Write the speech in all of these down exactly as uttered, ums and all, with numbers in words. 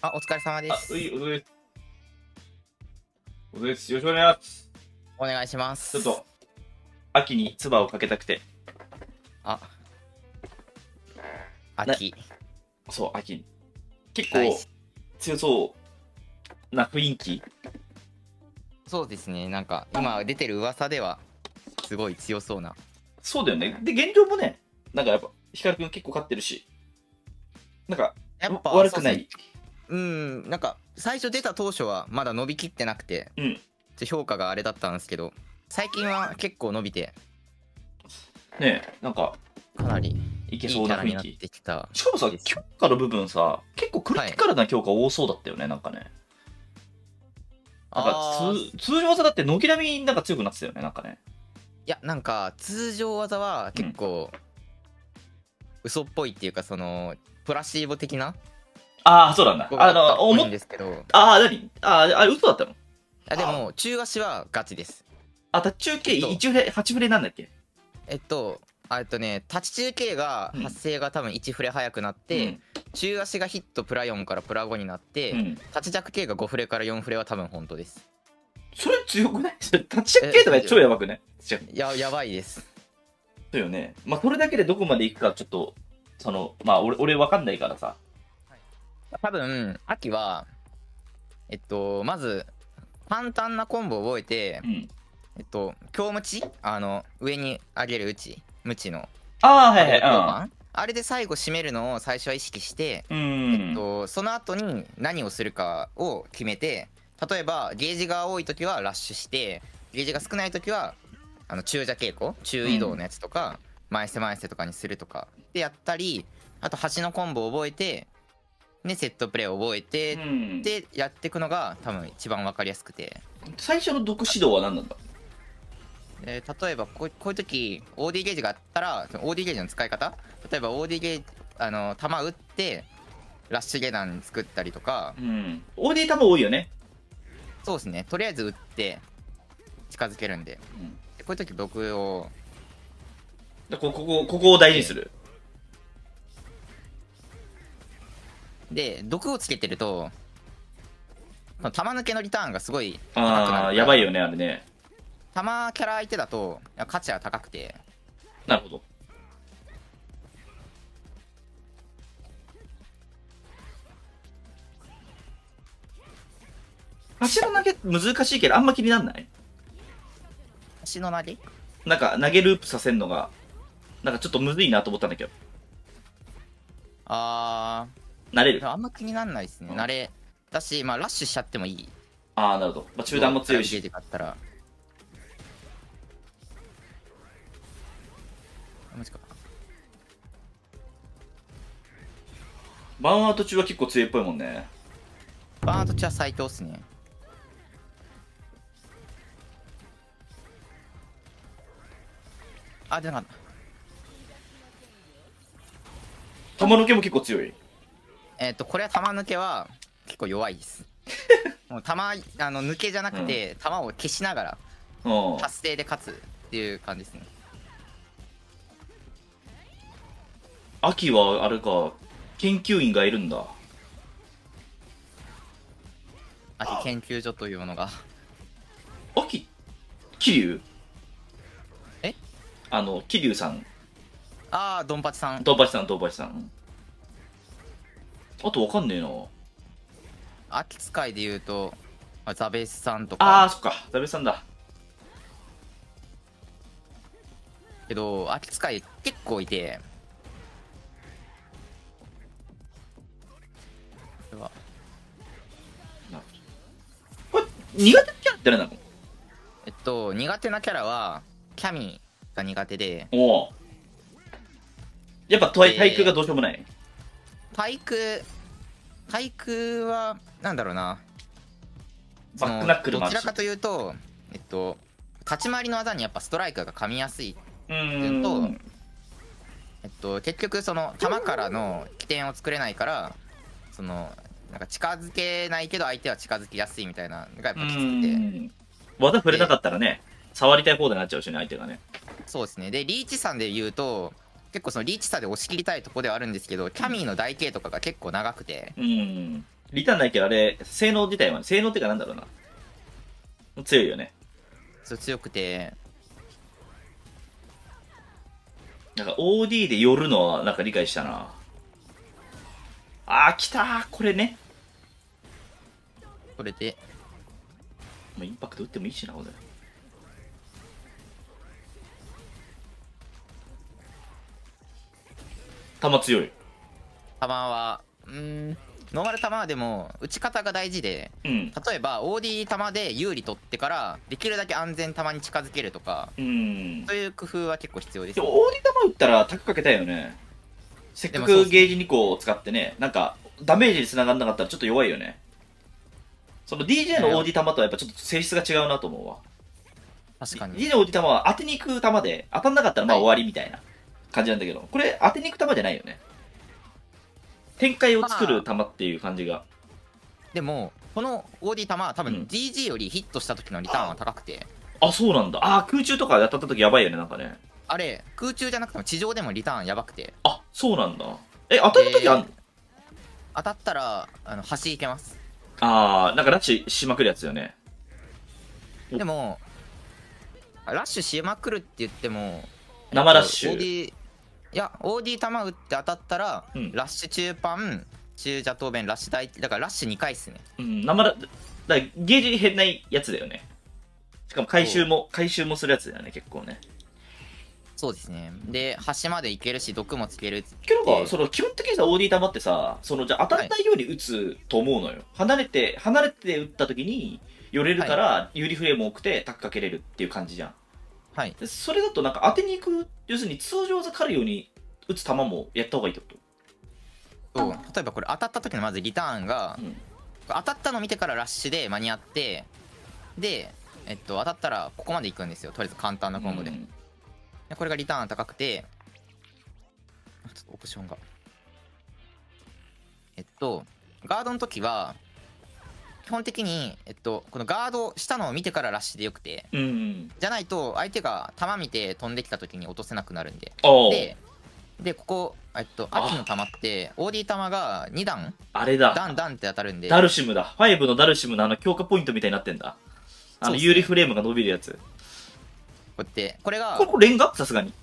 あ、お疲れ様であ、うす。 い、うい、うい、よろしくお願いします。 お願いします。 ちょっと、秋に唾をかけたくて。 あ、 な、 秋。 そう、秋に。結構、 大事。 強そうな雰囲気。 そうですね。なんか、今出てる噂では、すごい強そうな。 そうだよね。で、現状もね、なんかやっぱ、ヒカルくん結構勝ってるし、なんか、わやっぱ、そうですね。 悪くない。 うん、なんか、最初出た当初は、まだ伸びきってなくて、 うん。 評価があれだったんですけど、最近は結構伸びて、 ねえ、なんか、 かなりいけいいキャラになっそうな雰囲気。 てきたしかもさ、 です。 強化の部分さ、結構クリティカルな強化多そうだったよね、なんかね。なんか、 あー、 つ通常技だって軒並みなんか強くなってたよね、なんかね。 いや、なんか、通常技はうん結構、嘘っぽいっていうか、その、プラシーボ的なああ、そうなんだ。 ここがあの、 あったっぽい思っ、 んですけど、 ああ、なにああ、あれ嘘だったのあでも中足はガチです。 あ、タッチ中継えっといちフレ、はちフレなんだっけえっとあえっとねタッチ中継がうん発生が多分いちフレ早くなっうて、 ん。 中足がヒットプラよんからプラごになって、 うん。 タッチ弱系がごフレからよんフレは多分本当です。 それ強くないそれタッチ着系とか超やばくない違う。 いややばいです。 そうよね。まあ、これだけでどこまでいくかちょっと、その、まあ、俺、俺わかんないからさ。 多分秋はえっとまず簡単なコンボを覚えて、 うん。 えっと強ムチあの上に上げる打ちムチのああ、はい強は板あれで最後締めるのを最初は意識して、 い。うん。うえっん。 と、その後に何をするかを決めて、例えばゲージが多い時はラッシュして、ゲージが少ない時はあの中蛇稽古中移動のやつとか、前瀬前瀬とかにするとかでやったり、あと端のコンボを覚えて、ね、セットプレーを覚えて、 うんでやっていくのが多分一番分かりやすくて、 最初の毒指導は何なんだで例えばこうこういう時 オーディー ゲージがあったら、その オーディー ゲージの使い方、例えば オーディー ゲージあの弾打ってラッシュ下段作ったりとか、 うん。オーディー 多分多いよね。 そうですね、とりあえず打って近づけるんで、 うん。 でこういう時毒をでここ、ここ、ここを大事にする。 で毒をつけてるとその弾抜けのリターンがすごい高くなるああ、 から、 やばいよね、あれね。 弾キャラ相手だといや価値は高くて、 なるほど。柱投げ難しいけどあんま気になんない足の投げなんか投げループさせるのが、なんかちょっとむずいなと思ったんだけど。 あ慣れるーあんま気になんないですね、 うん慣れだし、まあラッシュしちゃってもいい。 ああ、なるほど。まあ、中段も強いゲージし。 があったらマジか。 バーンアウト中は結構強いっぽいもんね。 バーントチは最強っすね。あでなかった。 玉抜けも結構強い。 えっ、とこれは弾抜けは結構弱いですもう弾あの抜けじゃなくて、弾を消しながらうん。 達成で勝つっていう感じですね。 秋はあれか、研究員がいるんだ。 秋研究所というものが秋、桐生えあの、桐生さん。 ああドンパチさん。 ドンパチさん、ドンパチさん。あとわかんねえな。 秋使いで言うと、まあザベスさんとああ、 かそっか。ザベさんだ。 けど秋使い結構いて、これはなるほどこれ、苦手なキャラって誰なのえっと苦手なキャラはキャミが苦手で、 おお。やっぱ体体育がどうしようもない。 体育体育はなんだろうな、そのバックナックルもあるしどちらかというとえっと立ち回りの技にやっぱストライクが噛みやすい、 うーとん。 えっと結局その弾からの起点を作れないから、そのなんか近づけないけど相手は近づきやすいみたいなのがやっうぱきつくて、 ーん。技触れなかったらね、触りたい方でなっちゃうしね、相手がね。 そうですね。でリーチ差で言うと結構そのリーチ差で押し切りたいとこではあるんですけど、キャミーの台形とかが結構長くて、 うーん。 リターンないけど、あれ、性能自体は、性能っていうかなんだろうな。強いよね。 そう強くて、 なんか オーディー で寄るのはなんか理解したな。あー、来たー、これね。 これで、 まあ、インパクト打ってもいいしな、これ。球強い。 球は、うーん、ノーマル球はでも、打ち方が大事で、 うん。 例えば オーディー 球で有利取ってから、できるだけ安全球に近づけるとか、 うん。 そういう工夫は結構必要ですでも、 ね。 オーディ球打ったらタックかけたいよね。せっかでもそうっすねくゲージにこを使ってね、なんか、ダメージに繋がんなかったらちょっと弱いよね。その ディージェー の オーディ球とはやっぱちょっと性質が違うなと思うわ。 確かに。 ディージェー の オーディ球は当てに行く球で、当たんなかったらまあはい終わりみたいな感じなんだけど、これ当てに行く球じゃないよね。展開を作る球っていう感じが。 でも、この オーディー 球は多分うんディージー よりヒットした時のリターンは高くて、 あ、そうなんだ。あー、空中とかで当たった時やばいよね、なんかね。 あれ、空中じゃなくても地上でもリターンやばくて、 あ、そうなんだ。え、当たる時あんの、 当たったら、あの、端行けます。 あー、なんかラッチしまくるやつよね。おでも、ラッシュしまくるって言っても、 生ラッシュえっと オーディー、いや、オーディー 球打って当たったら、 うんラッシュ中パン、中邪答弁、ラッシュ大、だからラッシュにかいっすね。 うん、生ラ、だからゲージ減らないやつだよね。しかも回収も、回収もするやつだよね、結構ね。 そうですね。で、端まで行けるし、毒もつけるって。 けどなんか、その基本的にさ、オーディー玉ってさ、そのじゃあ当たらないように打つと思うのよ。離れて、離れて打った時に、寄れるから、有利フレーム多くて、タックかけれるっていう感じじゃん。 はい。 でそれだとなんか当てに行く、要するに通常技狩るように打つ球もやった方がいいってこそう例えばこれ当たった時のまずリターンが、 とうん。 当たったの見てからラッシュで間に合って、で、えっと、当たったらここまで行くんですよ。とりあえず簡単なコンボで。 うんでこれがリターン高くて、あちょっとオプションが。えっと、ガードの時は、基本的に、えっと、このガードしたのを見てからラッシュでよくて、 うん。 じゃないと相手が球見て飛んできた時に落とせなくなるんで。 ああ。 で、で、ここ、えっと、秋の球って、オーディー球がに段、 あれだ。 ダンダンって当たるんで、 ダルシムだ。ファイブのダルシムのあの強化ポイントみたいになってんだ。あの、 そうっすね有利フレームが伸びるやつ。 こうやって、これが、 これ、これレンガさすがに。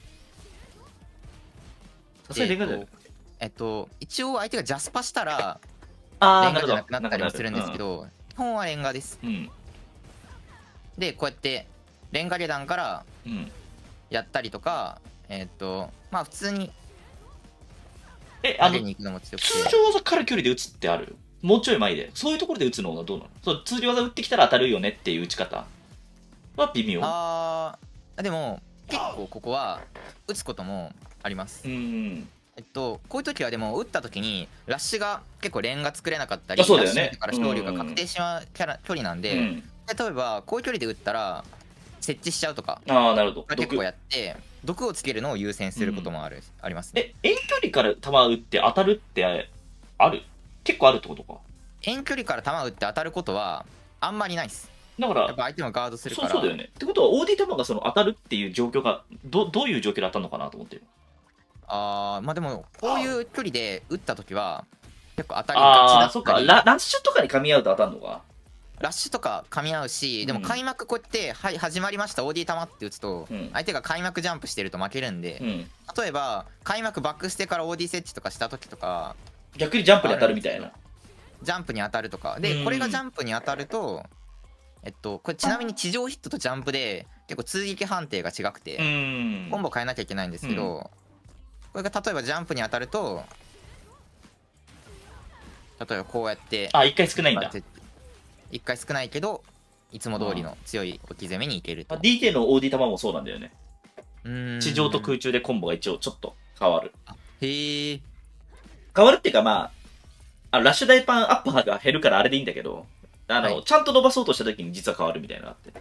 さすがにレンガだよね。 えっと、一応相手がジャスパしたら、 あー、 レンガなるほど。 じゃなくなったりもするんですけど、基本はレンガです。 うん。うん。 で、こうやって、レンガ下段からうん。 やったりとか、えっと、まあ普通にえ、あの投げ、に行くのも強くて、 通常技から距離で打つってある？もうちょい前で。そういうところで打つのはどうなの？そう、通常技打ってきたら当たるよねっていう打ち方は微妙。 あー、でも、結構ここは、打つこともありますう。ん。 えっと、こういう時はでも、打った時に、ラッシュが結構レンガ作れなかったり、 あそうだよねラッシュから勝利が確定しまうキャラ距離なんで、 うん。 例えば、こういう距離で打ったら、設置しちゃうとか、 ああ、なるほど。 結構毒。 やって、毒をつけるのを優先することもある、ありますね。 え、遠距離から球打って当たるってある？結構あるってことか。 遠距離から球打って当たることは、あんまりないです。 だから、 やっぱ相手もガードするから。 そうそうだよね。ってことは、オーディー 球がその当たるっていう状況が、どどういう状況で当たるのかなと思ってる。 あー、まあでも、こういう距離で打った時は、結構当たりああ、 がちそっかだったり、 ラ。ラッシュとかに噛み合うと当たるのか。 ラッシュとか噛み合うし、でもうん開幕こうやって、はい、始まりました、オーディー球って打つと、 うん相手が開幕ジャンプしてると負けるんで、 うん。 例えば、開幕バックステから オーディー 設置とかした時とか、 逆にジャンプに当たるみたいな。 ジャンプに当たるとか、 うんで、これがジャンプに当たると、えっと、これちなみに地上ヒットとジャンプで、結構通撃判定が違くて、 うん。 コンボ変えなきゃいけないんですけど、これが例えばジャンプに当たると、例えばこうやって、 あ、一回少ないんだ。 一回少ないけど、いつも通りの強い置き攻めにいけると。 ディージェー の オーディー 球もそうなんだよね。 うーん地上と空中でコンボが一応ちょっと変わる。 へえ。 変わるっていうかまあ、あラッシュ大パンアッパーが減るからあれでいいんだけど、あの、 はいちゃんと伸ばそうとした時に実は変わるみたいなのがあって。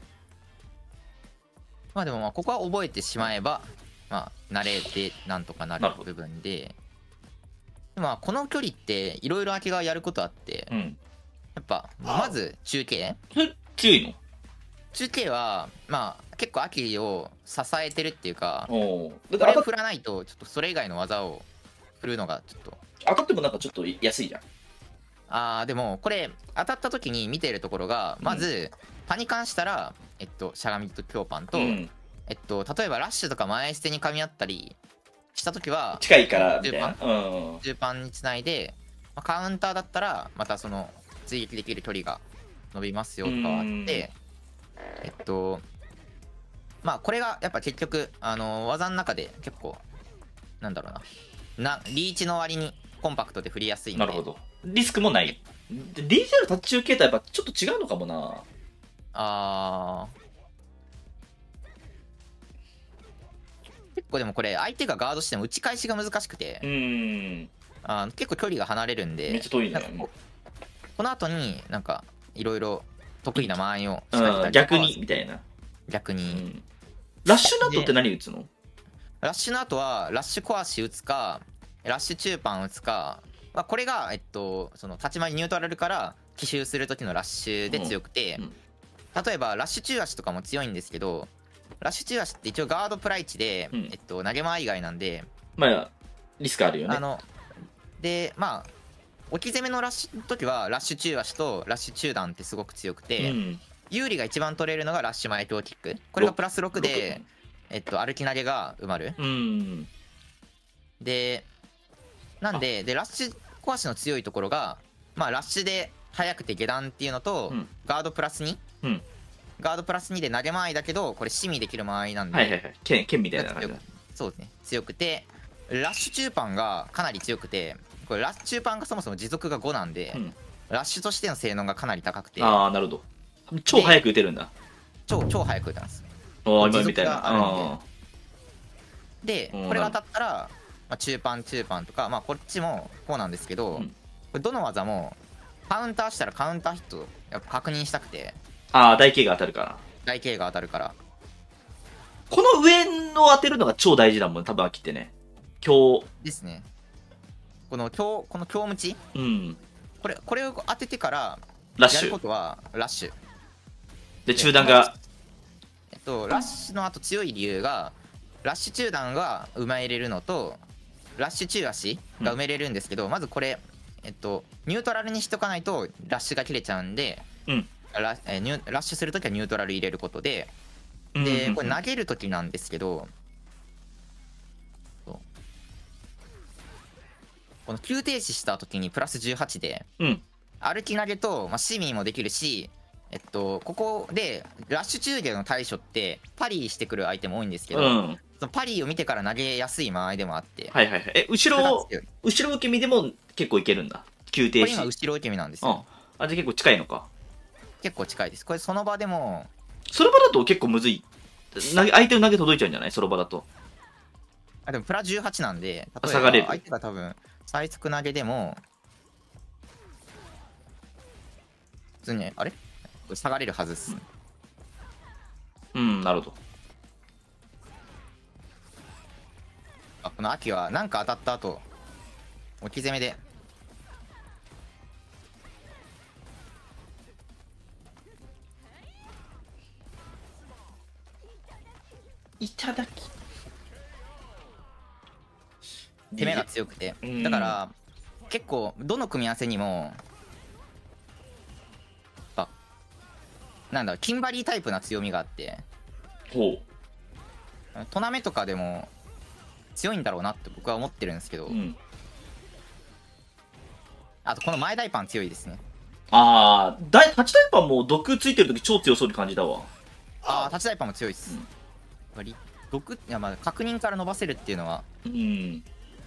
まあでもまあここは覚えてしまえば、まあ慣れてなんとかなるなるほど部分で、でまあこの距離っていろいろ秋がやることあって、 うん。 やっぱまず中継それ強いの？ 中継はまあ結構秋を支えてるっていうか、 おお。だって当たっこれを振らないとちょっとそれ以外の技を振るのがちょっと、 当たってもなんかちょっと安いじゃん。 あーでもこれ当たった時に見てるところがまず、パニカンしたらえっとしゃがみと強パンと、 うんえっと例えばラッシュとか前捨てに噛み合ったりした時は近いからみたいな。 中パうん。 中パンにつないで、まあ、カウンターだったらまたその追撃できる距離が伸びますよとかはあってえっとまあこれがやっぱ結局あの技の中で結構なんだろうななリーチの割にコンパクトで振りやすいんで。 なるほど。リスクもない。で ディージェー のタッチ中形態やっぱちょっと違うのかもな。 あー結構でもこれ相手がガードしても打ち返しが難しくて、 うーん。 あー結構距離が離れるんでめっちゃ遠いねなんかここの後になんかいろいろ得意な間合いを仕掛けたうん、 りとか逆に、みたいな。う逆に、 ん。ラッシュナットって何打つの？ ラッシュの後はラッシュ小足打つかラッシュ中パン打つか、まあ、これがえっとその立ち回りニュートラルから奇襲する時のラッシュで強くて、 うんうん例えばラッシュ中足とかも強いんですけどラッシュ中足って一応ガードプライチで、 うんえっと、投げ間以外なんで、 まあ、リスクあるよね。 あのでまあ置き攻めのラッシュの時はラッシュ中足とラッシュ中段ってすごく強くて、 うん。 有利が一番取れるのがラッシュ前強キック、これがプラスろくで、えっと、歩き投げが埋まる。 うん。 でなんででラッシュ小足の強いところがまあラッシュで速くて下段っていうのと、 うんガードプラスに、 うんガードプラスにで投げ間合いだけどこれシミできる間合いなんで、 はいはいはい。剣、剣みたいな感じだ。 そうですね強くてラッシュ中パンがかなり強くてこれラッシュ中パンがそもそも持続がごなんで、 うんラッシュとしての性能がかなり高くてああ、なるほど。超早く打てるんだ。 超超速く打てますああ、今みたいな。 持続があるんあでうんこれが当たったら、まあ、中パン中パンとかまあこっちもこうなんですけど、 うんこれどの技もカウンターしたらカウンターヒットやっぱ確認したくてあー、台形が当たるから。 台形が当たるからこの上の当てるのが超大事だもん、多分秋ってね。今日。 ですねこの強この強ムチうん。 これこれを当ててからラッシュ。 やることはラッシュで、中段が。 えっとラッシュの後強い理由がラッシュ中段が埋めれるのとラッシュ中足が埋めれるんですけど、まずこれえっとニュートラルにしとかないとラッシュが切れちゃうんで、 うん。 ラえーニュラッシュするときはニュートラル入れることでうんうんうんでこれ投げるときなんですけどそうこの急停止したときにプラスじゅうはちでうん。 歩き投げと、まあ、シミーもできるしえっとここでラッシュ中下の対処ってパリーしてくる相手も多いんですけど、 うん。 そのパリーを見てから投げやすい間合いでもあって、 はいはいはい。え、後ろ、 強い後ろ受け身でも結構いけるんだ。急停これ今止。 後ろ受け身なんですうん。 よあ、じゃあ結構近いのか。 結構近いですこれその場でもその場だと結構むずい。投げ相手の投げ届いちゃうんじゃないその場だと。 あでもプラじゅうはちなんで例えば下がれる相手が多分最速投げでも普通にあれこれ下がれるはずっす、 うん、なるほど。 あこの秋はなんか当たった後置き攻めでいただき。 攻めが強くてうんだから結構どの組み合わせにもあなんだろうキンバリータイプな強みがあってほトナメとかでも強いんだろうなって僕は思ってるんですけど、 う。うん。 あとこの前大パン強いですねあー、大、八大パンも毒ついてるとき超強そうに感じたわ。 ああ立ち大パンも強いです、 うんやっぱり毒いやまあ確認から伸ばせるっていうのはうん。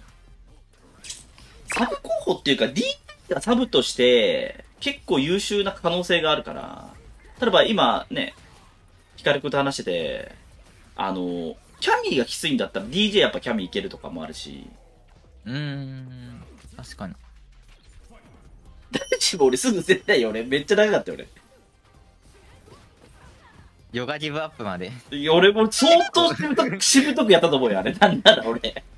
サブ候補っていうか ディーピー がサブとして結構優秀な可能性があるから、例えば今ね、ヒカル君と話してて、あの、キャミーがきついんだったら ディージェー やっぱキャミーいけるとかもあるし、 うーん確かに大丈夫俺すぐ絶対よ、俺めっちゃ長かったよ俺。 ヨガギブアップまでいや俺も相当しぶとく、しぶとくやったと思うよ、あれ。なんなら俺。